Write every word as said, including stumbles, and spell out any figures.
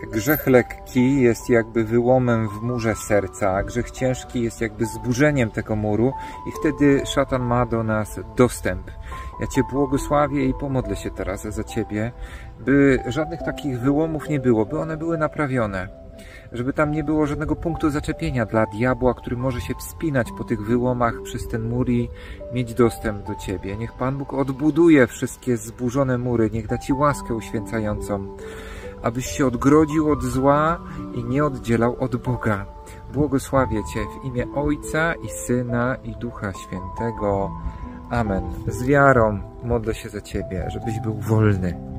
grzech lekki jest jakby wyłomem w murze serca, a grzech ciężki jest jakby zburzeniem tego muru i wtedy szatan ma do nas dostęp. Ja Cię błogosławię i pomodlę się teraz za Ciebie, by żadnych takich wyłomów nie było, by one były naprawione. Żeby tam nie było żadnego punktu zaczepienia dla diabła, który może się wspinać po tych wyłomach przez ten mur i mieć dostęp do Ciebie. Niech Pan Bóg odbuduje wszystkie zburzone mury, niech da Ci łaskę uświęcającą, abyś się odgrodził od zła i nie oddzielał od Boga. Błogosławię Cię w imię Ojca i Syna i Ducha Świętego. Amen. Z wiarą modlę się za Ciebie, żebyś był wolny.